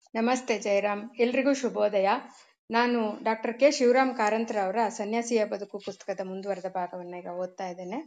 ನಮಸ್ತೆ ಜಯರಾಮ್, ಎಲ್ರಿಗೂ ಶುಭೋದಯ. ನಾನು ಡಾಕ್ಟರ್ ಕೆ ಶಿವರಾಮ್ ಕಾರಂತರವರ ಸನ್ಯಾಸಿಯ ಬದುಕು ಪುಸ್ತಕದ ಮುಂದುವರೆದ ಭಾಗವನ್ನ ಈಗ ಓದ್ತಾ ಇದ್ದೇನೆ.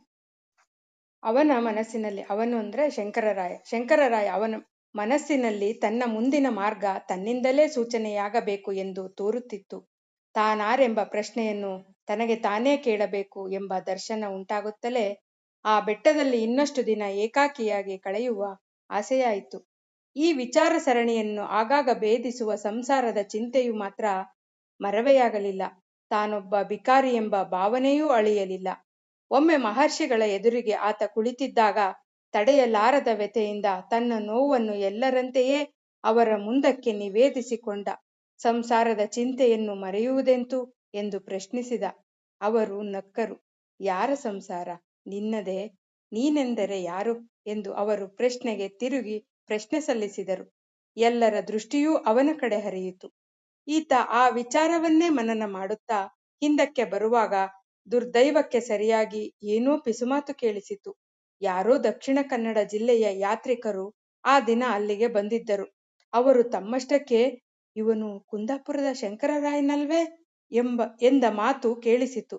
ಅವನ ಮನಸ್ಸಿನಲ್ಲಿ, ಅವನು ಅಂದ್ರೆ ಶಂಕರರಾಯ ಅವನ ಮನಸ್ಸಿನಲ್ಲಿ ತನ್ನ ಮುಂದಿನ ಮಾರ್ಗ ತನ್ನಿಂದಲೇ ಸೂಚನೆಯಾಗಬೇಕು ಎಂದು ತೋರುತ್ತಿತ್ತು. ತಾನಾರೆಂಬ ಪ್ರಶ್ನೆಯನ್ನು ತನಗೆ ತಾನೇ ಕೇಳಬೇಕು ಎಂಬ ದರ್ಶನ ಉಂಟಾಗುತ್ತಲೇ ಆ ಬೆಟ್ಟದಲ್ಲಿ ಇನ್ನಷ್ಟು ದಿನ ಏಕಾಕಿಯಾಗಿ ಕಳೆಯುವ ಆಸೆಯಾಯಿತು. ಈ ವಿಚಾರ ಸರಣಿಯನ್ನು ಆಗಾಗ ಭೇದಿಸುವ ಸಂಸಾರದ ಚಿಂತೆಯು ಮಾತ್ರ ಮರವೆಯಾಗಲಿಲ್ಲ. ತಾನೊಬ್ಬ ಬಿಕಾರಿ ಎಂಬ ಭಾವನೆಯೂ ಅಳಿಯಲಿಲ್ಲ. ಒಮ್ಮೆ ಮಹರ್ಷಿಗಳ ಎದುರಿಗೆ ಆತ ಕುಳಿತಿದ್ದಾಗ ತಡೆಯಲಾರದ ವ್ಯಥೆಯಿಂದ ತನ್ನ ನೋವನ್ನು ಎಲ್ಲರಂತೆಯೇ ಅವರ ಮುಂದಕ್ಕೆ ನಿವೇದಿಸಿಕೊಂಡ. ಸಂಸಾರದ ಚಿಂತೆಯನ್ನು ಮರೆಯುವುದೆಂತು ಎಂದು ಪ್ರಶ್ನಿಸಿದ. ಅವರು ನಕ್ಕರು. ಯಾರ ಸಂಸಾರ? ನಿನ್ನದೇ. ನೀನೆಂದರೆ ಯಾರು ಎಂದು ಅವರು ಪ್ರಶ್ನೆಗೆ ತಿರುಗಿ ಪ್ರಶ್ನೆ ಸಲ್ಲಿಸಿದರು. ಎಲ್ಲರ ದೃಷ್ಟಿಯೂ ಅವನ ಕಡೆ ಹರಿಯಿತು. ಈತ ಆ ವಿಚಾರವನ್ನೇ ಮನನ ಮಾಡುತ್ತಾ ಹಿಂದಕ್ಕೆ ಬರುವಾಗ ದುರ್ದೈವಕ್ಕೆ ಸರಿಯಾಗಿ ಏನೋ ಪಿಸುಮಾತು ಕೇಳಿಸಿತು. ಯಾರೋ ದಕ್ಷಿಣ ಕನ್ನಡ ಜಿಲ್ಲೆಯ ಯಾತ್ರಿಕರು ಆ ದಿನ ಅಲ್ಲಿಗೆ ಬಂದಿದ್ದರು. ಅವರು ತಮ್ಮಷ್ಟಕ್ಕೆ ಇವನು ಕುಂದಾಪುರದ ಶಂಕರರಾಯನಲ್ವೇ ಎಂದ ಮಾತು ಕೇಳಿಸಿತು.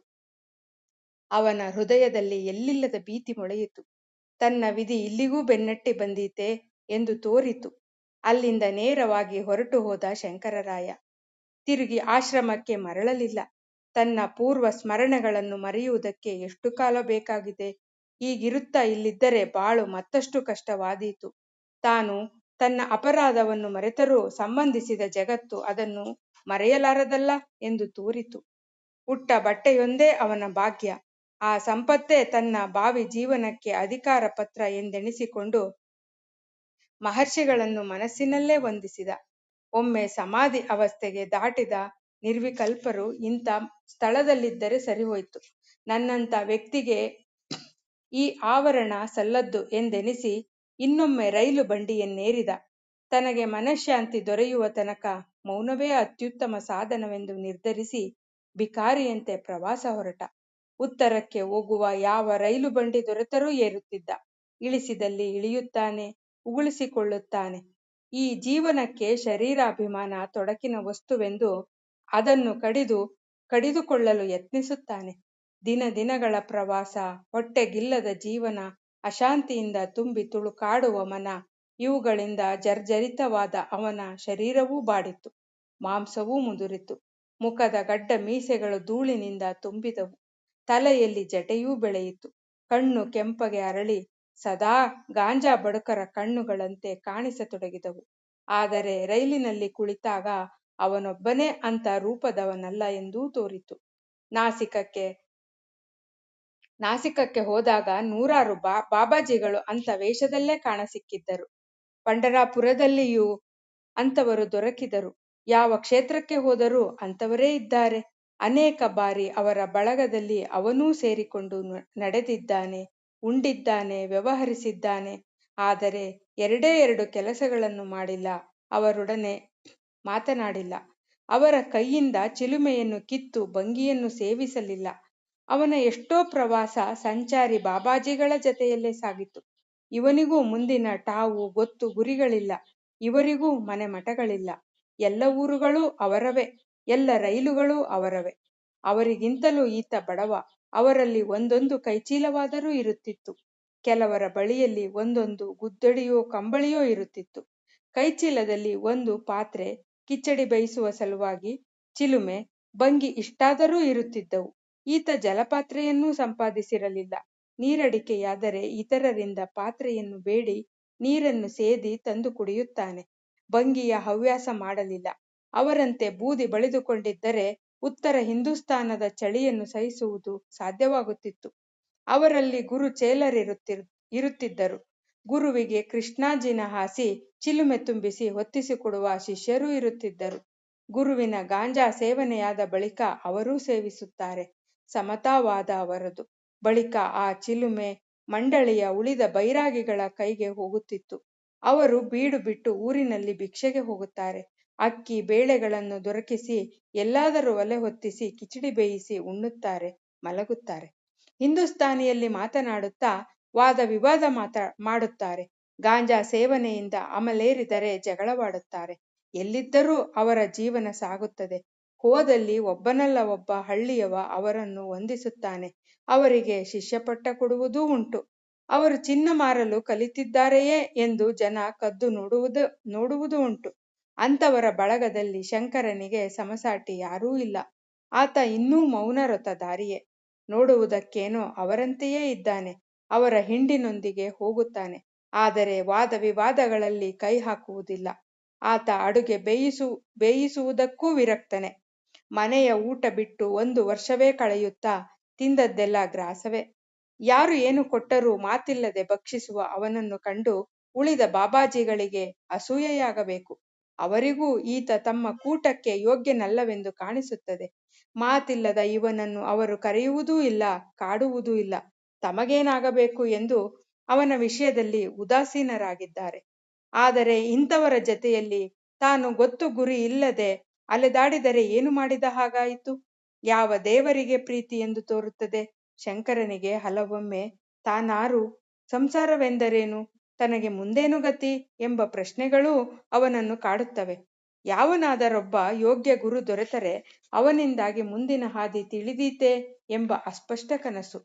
ಅವನ ಹೃದಯದಲ್ಲಿ ಎಲ್ಲಿಲ್ಲದ ಭೀತಿ ಮೊಳೆಯಿತು. ತನ್ನ ವಿಧಿ ಇಲ್ಲಿಗೂ ಬೆನ್ನಟ್ಟಿ ಬಂದೀತೆ ಎಂದು ತೋರಿತು. ಅಲ್ಲಿಂದ ನೇರವಾಗಿ ಹೊರಟು ಹೋದ ಶಂಕರರಾಯ. ತಿರುಗಿ ಆಶ್ರಮಕ್ಕೆ ಮರಳಲಿಲ್ಲ. ತನ್ನ ಪೂರ್ವ ಸ್ಮರಣೆಗಳನ್ನು ಮರೆಯುವುದಕ್ಕೆ ಎಷ್ಟು ಕಾಲ ಬೇಕಾಗಿದೆ? ಹೀಗಿರುತ್ತಾ ಇಲ್ಲಿದ್ದರೆ ಬಾಳು ಮತ್ತಷ್ಟು ಕಷ್ಟವಾದೀತು. ತಾನು ತನ್ನ ಅಪರಾಧವನ್ನು ಮರೆತರೂ ಸಂಬಂಧಿಸಿದ ಜಗತ್ತು ಅದನ್ನು ಮರೆಯಲಾರದಲ್ಲ ಎಂದು ತೋರಿತು. ಉಟ್ಟ ಬಟ್ಟೆಯೊಂದೇ ಅವನ ಭಾಗ್ಯ. ಆ ಸಂಪತ್ತೇ ತನ್ನ ಭಾವಿ ಜೀವನಕ್ಕೆ ಅಧಿಕಾರ ಪತ್ರ ಎಂದೆಣಿಸಿಕೊಂಡು ಮಹರ್ಷಿಗಳನ್ನು ಮನಸ್ಸಿನಲ್ಲೇ ವಂದಿಸಿದ. ಒಮ್ಮೆ ಸಮಾಧಿ ಅವಸ್ಥೆಗೆ ದಾಟಿದ ನಿರ್ವಿಕಲ್ಪರು ಇಂಥ ಸ್ಥಳದಲ್ಲಿದ್ದರೆ ಸರಿಹೋಯ್ತು. ನನ್ನಂಥ ವ್ಯಕ್ತಿಗೆ ಈ ಆವರಣ ಸಲ್ಲದ್ದು ಎಂದೆನಿಸಿ ಇನ್ನೊಮ್ಮೆ ರೈಲು ಬಂಡಿಯನ್ನೇರಿದ. ತನಗೆ ಮನಃಶಾಂತಿ ದೊರೆಯುವ ತನಕ ಮೌನವೇ ಅತ್ಯುತ್ತಮ ಸಾಧನವೆಂದು ನಿರ್ಧರಿಸಿ ಬಿಕಾರಿಯಂತೆ ಪ್ರವಾಸ ಹೊರಟ. ಉತ್ತರಕ್ಕೆ ಹೋಗುವ ಯಾವ ರೈಲು ಬಂಡಿ ದೊರೆತರೂ ಏರುತ್ತಿದ್ದ. ಇಳಿಸಿದಲ್ಲಿ ಇಳಿಯುತ್ತಾನೆ, ಉಗುಳಿಸಿಕೊಳ್ಳುತ್ತಾನೆ. ಈ ಜೀವನಕ್ಕೆ ಶರೀರಾಭಿಮಾನ ತೊಡಕಿನ ವಸ್ತುವೆಂದು ಅದನ್ನು ಕಡಿದುಕೊಳ್ಳಲು ಯತ್ನಿಸುತ್ತಾನೆ. ದಿನಗಳ ಪ್ರವಾಸ, ಹೊಟ್ಟೆಗಿಲ್ಲದ ಜೀವನ, ಅಶಾಂತಿಯಿಂದ ತುಂಬಿ ತುಳುಕಾಡುವ ಮನ, ಇವುಗಳಿಂದ ಜರ್ಜರಿತವಾದ ಅವನ ಶರೀರವೂ ಬಾಡಿತು. ಮಾಂಸವೂ ಮುದುರಿತು. ಮುಖದ ಗಡ್ಡ ಮೀಸೆಗಳು ಧೂಳಿನಿಂದ ತುಂಬಿದವು. ತಲೆಯಲ್ಲಿ ಜಟೆಯೂ ಬೆಳೆಯಿತು. ಕಣ್ಣು ಕೆಂಪಗೆ ಅರಳಿ ಸದಾ ಗಾಂಜಾ ಬಡುಕರ ಕಣ್ಣುಗಳಂತೆ ಕಾಣಿಸತೊಡಗಿದವು. ಆದರೆ ರೈಲಿನಲ್ಲಿ ಕುಳಿತಾಗ ಅವನೊಬ್ಬನೇ ಅಂಥ ರೂಪದವನಲ್ಲ ಎಂದೂ ತೋರಿತು. ನಾಸಿಕಕ್ಕೆ ಹೋದಾಗ ನೂರಾರು ಬಾಬಾಜಿಗಳು ಅಂಥ ವೇಷದಲ್ಲೇ ಕಾಣಸಿಕ್ಕಿದ್ದರು. ಪಂಢರಾಪುರದಲ್ಲಿಯೂ ಅಂಥವರು ದೊರಕಿದರು. ಯಾವ ಕ್ಷೇತ್ರಕ್ಕೆ ಹೋದರೂ ಅಂಥವರೇ ಇದ್ದಾರೆ. ಅನೇಕ ಬಾರಿ ಅವರ ಬಳಗದಲ್ಲಿ ಅವನೂ ಸೇರಿಕೊಂಡು ನಡೆದಿದ್ದಾನೆ, ಉಂಡಿದ್ದಾನೆ, ವ್ಯವಹರಿಸಿದ್ದಾನೆ. ಆದರೆ ಎರಡು ಕೆಲಸಗಳನ್ನು ಮಾಡಿಲ್ಲ. ಅವರೊಡನೆ ಮಾತನಾಡಿಲ್ಲ. ಅವರ ಕೈಯಿಂದ ಚಿಲುಮೆಯನ್ನು ಕಿತ್ತು ಭಂಗಿಯನ್ನು ಸೇವಿಸಲಿಲ್ಲ. ಅವನ ಎಷ್ಟೋ ಪ್ರವಾಸ ಸಂಚಾರಿ ಬಾಬಾಜಿಗಳ ಜತೆಯಲ್ಲೇ ಸಾಗಿತು. ಇವನಿಗೂ ಮುಂದಿನ ಟಾವು ಗೊತ್ತು ಗುರಿಗಳಿಲ್ಲ. ಇವರಿಗೂ ಮನೆ ಮಠಗಳಿಲ್ಲ. ಎಲ್ಲ ಊರುಗಳೂ ಅವರವೇ, ಎಲ್ಲ ರೈಲುಗಳೂ ಅವರವೇ. ಅವರಿಗಿಂತಲೂ ಈತ ಬಡವ. ಅವರಲ್ಲಿ ಒಂದೊಂದು ಕೈಚೀಲವಾದರೂ ಇರುತ್ತಿತ್ತು. ಕೆಲವರ ಬಳಿಯಲ್ಲಿ ಒಂದೊಂದು ಗುದ್ದಡಿಯೋ ಕಂಬಳಿಯೋ ಇರುತ್ತಿತ್ತು. ಕೈಚೀಲದಲ್ಲಿ ಒಂದು ಪಾತ್ರೆ, ಕಿಚಡಿ ಬೇಯಿಸುವ ಸಲುವಾಗಿ ಚಿಲುಮೆ, ಭಂಗಿ ಇಷ್ಟಾದರೂ ಇರುತ್ತಿದ್ದವು. ಈತ ಜಲಪಾತ್ರೆಯನ್ನೂ ಸಂಪಾದಿಸಿರಲಿಲ್ಲ. ನೀರಡಿಕೆಯಾದರೆ ಇತರರಿಂದ ಪಾತ್ರೆಯನ್ನು ಬೇಡಿ ನೀರನ್ನು ಸೇದಿ ತಂದು ಕುಡಿಯುತ್ತಾನೆ. ಭಂಗಿಯ ಹವ್ಯಾಸ ಮಾಡಲಿಲ್ಲ. ಅವರಂತೆ ಬೂದಿ ಬಳಿದುಕೊಂಡಿದ್ದರೆ ಉತ್ತರ ಹಿಂದೂಸ್ತಾನದ ಚಳಿಯನ್ನು ಸಹಿಸುವುದು ಸಾಧ್ಯವಾಗುತ್ತಿತ್ತು. ಅವರಲ್ಲಿ ಗುರು ಚೇಲರಿರುತ್ತಿದ್ದರು. ಗುರುವಿಗೆ ಕೃಷ್ಣಾಜಿನ ಹಾಸಿ ಚಿಲುಮೆ ತುಂಬಿಸಿ ಹೊತ್ತಿಸಿಕೊಡುವ ಶಿಷ್ಯರೂ ಇರುತ್ತಿದ್ದರು. ಗುರುವಿನ ಗಾಂಜಾ ಸೇವನೆಯಾದ ಬಳಿಕ ಅವರೂ ಸೇವಿಸುತ್ತಾರೆ. ಸಮತಾವಾದ ಅವರದು. ಬಳಿಕ ಆ ಚಿಲುಮೆ ಮಂಡಳಿಯ ಉಳಿದ ಬೈರಾಗಿಗಳ ಕೈಗೆ ಹೋಗುತ್ತಿತ್ತು. ಅವರು ಬೀಡು ಬಿಟ್ಟು ಊರಿನಲ್ಲಿ ಭಿಕ್ಷೆಗೆ ಹೋಗುತ್ತಾರೆ. ಅಕ್ಕಿ ಬೇಳೆಗಳನ್ನು ದೊರಕಿಸಿ ಎಲ್ಲಾದರೂ ಒಲೆ ಹೊತ್ತಿಸಿ ಕಿಚಡಿ ಬೇಯಿಸಿ ಉಣ್ಣುತ್ತಾರೆ, ಮಲಗುತ್ತಾರೆ. ಹಿಂದೂಸ್ತಾನಿಯಲ್ಲಿ ಮಾತನಾಡುತ್ತಾ ವಾದ ವಿವಾದ ಮಾಡುತ್ತಾರೆ. ಗಾಂಜಾ ಸೇವನೆಯಿಂದ ಅಮಲೇರಿದರೆ ಜಗಳವಾಡುತ್ತಾರೆ. ಎಲ್ಲಿದ್ದರೂ ಅವರ ಜೀವನ ಸಾಗುತ್ತದೆ. ಹೋದಲ್ಲಿ ಒಬ್ಬನಲ್ಲ ಒಬ್ಬ ಹಳ್ಳಿಯವ ಅವರನ್ನು ವಂದಿಸುತ್ತಾನೆ. ಅವರಿಗೆ ಶಿಷ್ಯಪಟ್ಟ ಕೊಡುವುದೂ ಉಂಟು. ಅವರು ಚಿನ್ನ ಮಾರಲು ಕಲಿತಿದ್ದಾರೆಯೇ ಎಂದು ಜನ ಕದ್ದು ನೋಡುವುದೂ ಉಂಟು. ಅಂಥವರ ಬಳಗದಲ್ಲಿ ಶಂಕರನಿಗೆ ಸಮಸಾಟಿ ಯಾರೂ ಇಲ್ಲ. ಆತ ಇನ್ನೂ ಮೌನವ್ರತಧಾರಿಯೇ. ನೋಡುವುದಕ್ಕೇನೋ ಅವರಂತೆಯೇ ಇದ್ದಾನೆ. ಅವರ ಹಿಂಡಿನೊಂದಿಗೆ ಹೋಗುತ್ತಾನೆ. ಆದರೆ ವಾದ ವಿವಾದಗಳಲ್ಲಿ ಕೈ ಹಾಕುವುದಿಲ್ಲ. ಆತ ಅಡುಗೆ ಬೇಯಿಸುವುದಕ್ಕೂ ವಿರಕ್ತನೇ. ಮನೆಯ ಊಟ ಬಿಟ್ಟು 1 ವರ್ಷವೇ ಕಳೆಯುತ್ತಾ ತಿಂದದ್ದೆಲ್ಲ ಗ್ರಾಸವೇ. ಯಾರು ಏನು ಕೊಟ್ಟರೂ ಮಾತಿಲ್ಲದೆ ಭಕ್ಷಿಸುವ ಅವನನ್ನು ಕಂಡು ಉಳಿದ ಬಾಬಾಜಿಗಳಿಗೆ ಅಸೂಯೆಯಾಗಬೇಕು. ಅವರಿಗೂ ಈತ ತಮ್ಮ ಕೂಟಕ್ಕೆ ಯೋಗ್ಯನಲ್ಲವೆಂದು ಕಾಣಿಸುತ್ತದೆ. ಮಾತಿಲ್ಲದ ಇವನನ್ನು ಅವರು ಕರೆಯುವುದೂ ಇಲ್ಲ, ಕಾಡುವುದೂ ಇಲ್ಲ. ತಮಗೇನಾಗಬೇಕು ಎಂದು ಅವನ ವಿಷಯದಲ್ಲಿ ಉದಾಸೀನರಾಗಿದ್ದಾರೆ. ಆದರೆ ಇಂಥವರ ಜತೆಯಲ್ಲಿ ತಾನು ಗೊತ್ತು ಗುರಿ ಇಲ್ಲದೆ ಅಲೆದಾಡಿದರೆ ಏನು ಮಾಡಿದ ಹಾಗಾಯಿತು? ಯಾವ ದೇವರಿಗೆ ಪ್ರೀತಿ ಎಂದು ತೋರುತ್ತದೆ? ಶಂಕರನಿಗೆ ಹಲವೊಮ್ಮೆ ತಾನಾರು, ಸಂಸಾರವೆಂದರೇನು, ತನಗೆ ಮುಂದೇನು ಗತಿ ಎಂಬ ಪ್ರಶ್ನೆಗಳೂ ಅವನನ್ನು ಕಾಡುತ್ತವೆ. ಯಾವನಾದರೊಬ್ಬ ಯೋಗ್ಯ ಗುರು ದೊರೆತರೆ ಅವನಿಂದಾಗಿ ಮುಂದಿನ ಹಾದಿ ತಿಳಿದೀತೆ ಎಂಬ ಅಸ್ಪಷ್ಟ ಕನಸು,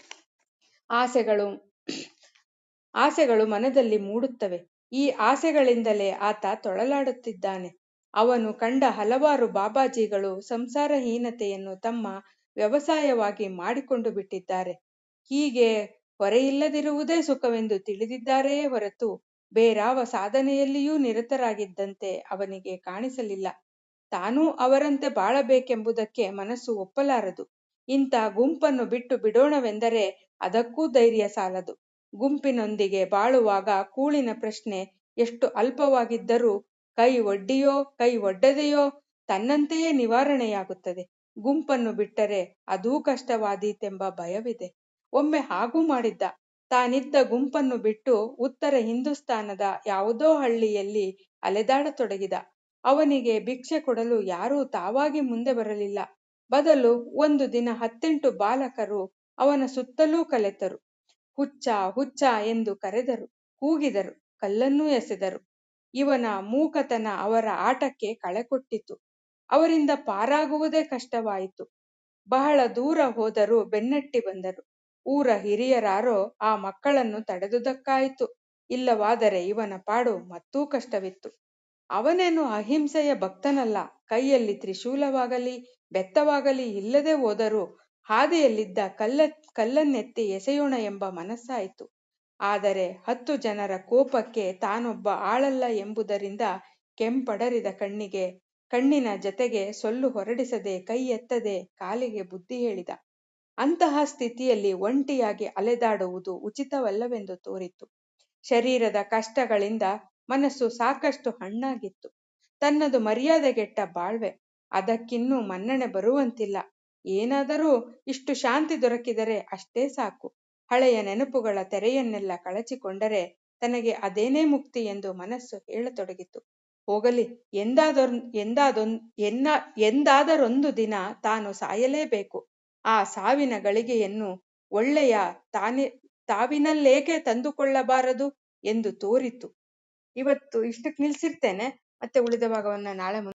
ಆಸೆಗಳು ಮನದಲ್ಲಿ ಮೂಡುತ್ತವೆ. ಈ ಆಸೆಗಳಿಂದಲೇ ಆತ ತೊಳಲಾಡುತ್ತಿದ್ದಾನೆ. ಅವನು ಕಂಡ ಹಲವಾರು ಬಾಬಾಜಿಗಳು ಸಂಸಾರಹೀನತೆಯನ್ನು ತಮ್ಮ ವ್ಯವಸಾಯವಾಗಿ ಮಾಡಿಕೊಂಡು ಬಿಟ್ಟಿದ್ದಾರೆ. ಹೀಗೆ ಹೊರೆಯಿಲ್ಲದಿರುವುದೇ ಸುಖವೆಂದು ತಿಳಿದಿದ್ದಾರೆಯೇ ಹೊರತು ಬೇರಾವ ಸಾಧನೆಯಲ್ಲಿಯೂ ನಿರತರಾಗಿದ್ದಂತೆ ಅವನಿಗೆ ಕಾಣಿಸಲಿಲ್ಲ. ತಾನೂ ಅವರಂತೆ ಬಾಳಬೇಕೆಂಬುದಕ್ಕೆ ಮನಸ್ಸು ಒಪ್ಪಲಾರದು. ಇಂಥ ಗುಂಪನ್ನು ಬಿಟ್ಟು ಬಿಡೋಣವೆಂದರೆ ಅದಕ್ಕೂ ಧೈರ್ಯ ಸಾಲದು. ಗುಂಪಿನೊಂದಿಗೆ ಬಾಳುವಾಗ ಕೂಳಿನ ಪ್ರಶ್ನೆ ಎಷ್ಟು ಅಲ್ಪವಾಗಿದ್ದರೂ ಕೈ ಒಡ್ಡಿಯೋ ಕೈ ಒಡ್ಡದೆಯೋ ತನ್ನಂತೆಯೇ ನಿವಾರಣೆಯಾಗುತ್ತದೆ. ಗುಂಪನ್ನು ಬಿಟ್ಟರೆ ಅದೂ ಕಷ್ಟವಾದೀತೆಂಬ ಭಯವಿದೆ. ಒಮ್ಮೆ ಹಾಗೂ ಮಾಡಿದ್ದ. ತಾನಿದ್ದ ಗುಂಪನ್ನು ಬಿಟ್ಟು ಉತ್ತರ ಹಿಂದೂಸ್ತಾನದ ಯಾವುದೋ ಹಳ್ಳಿಯಲ್ಲಿ ಅಲೆದಾಡತೊಡಗಿದ. ಅವನಿಗೆ ಭಿಕ್ಷೆ ಕೊಡಲು ಯಾರೂ ತಾವಾಗಿ ಮುಂದೆ ಬರಲಿಲ್ಲ. ಬದಲು ಒಂದು ದಿನ 10-8 ಬಾಲಕರು ಅವನ ಸುತ್ತಲೂ ಕಲೆತರು. ಹುಚ್ಚ ಹುಚ್ಚ ಎಂದು ಕರೆದರು, ಕೂಗಿದರು, ಕಲ್ಲನ್ನೂ ಎಸೆದರು. ಇವನ ಮೂಕತನ ಅವರ ಆಟಕ್ಕೆ ಕಳೆ ಕೊಟ್ಟಿತು. ಅವರಿಂದ ಪಾರಾಗುವುದೇ ಕಷ್ಟವಾಯಿತು. ಬಹಳ ದೂರ ಹೋದರೂ ಬೆನ್ನಟ್ಟಿ ಬಂದರು. ಊರ ಹಿರಿಯರಾರೋ ಆ ಮಕ್ಕಳನ್ನು ತಡೆದುದಕ್ಕಾಯಿತು. ಇಲ್ಲವಾದರೆ ಇವನ ಪಾಡು ಮತ್ತೂ ಕಷ್ಟವಿತ್ತು. ಅವನೇನು ಅಹಿಂಸೆಯ ಭಕ್ತನಲ್ಲ. ಕೈಯಲ್ಲಿ ತ್ರಿಶೂಲವಾಗಲಿ ಬೆತ್ತವಾಗಲಿ ಇಲ್ಲದೆ ಹೋದರೂ ಹಾದಿಯಲ್ಲಿದ್ದ ಕಲ್ಲನ್ನೆತ್ತಿ ಎಸೆಯೋಣ ಎಂಬ ಮನಸ್ಸಾಯಿತು. ಆದರೆ 10 ಜನರ ಕೋಪಕ್ಕೆ ತಾನೊಬ್ಬ ಆಳಲ್ಲ ಎಂಬುದರಿಂದ ಕೆಂಪಡರಿದ ಕಣ್ಣಿನ ಜತೆಗೆ ಸೊಲ್ಲು ಹೊರಡಿಸದೆ, ಕೈ ಎತ್ತದೆ, ಕಾಲಿಗೆ ಬುದ್ಧಿ ಹೇಳಿದ. ಅಂತಹ ಸ್ಥಿತಿಯಲ್ಲಿ ಒಂಟಿಯಾಗಿ ಅಲೆದಾಡುವುದು ಉಚಿತವಲ್ಲವೆಂದು ತೋರಿತು. ಶರೀರದ ಕಷ್ಟಗಳಿಂದ ಮನಸ್ಸು ಸಾಕಷ್ಟು ಹಣ್ಣಾಗಿತ್ತು. ತನ್ನದು ಮರ್ಯಾದೆಗೆಟ್ಟ ಬಾಳ್ವೆ. ಅದಕ್ಕಿನ್ನೂ ಮನ್ನಣೆ ಬರುವಂತಿಲ್ಲ. ಏನಾದರೂ ಇಷ್ಟು ಶಾಂತಿ ದೊರಕಿದರೆ ಅಷ್ಟೇ ಸಾಕು. ಹಳೆಯ ನೆನಪುಗಳ ತೆರೆಯನ್ನೆಲ್ಲ ಕಳಚಿಕೊಂಡರೆ ತನಗೆ ಅದೇನೇ ಮುಕ್ತಿ ಎಂದು ಮನಸ್ಸು ಹೇಳತೊಡಗಿತು. ಹೋಗಲಿ, ಎಂದಾದರೊಂದು ದಿನ ತಾನು ಸಾಯಲೇಬೇಕು. ಆ ಸಾವಿನ ಗಳಿಗೆಯನ್ನು ಒಳ್ಳೆಯ ತಾವಿನಲ್ಲೇಕೆ ತಂದುಕೊಳ್ಳಬಾರದು ಎಂದು ತೋರಿತು. ಇವತ್ತು ಇಷ್ಟಕ್ಕೆ ನಿಲ್ಲಿಸಿರ್ತೇನೆ. ಮತ್ತೆ ಉಳಿದ ಭಾಗವನ್ನು ನಾಳೆ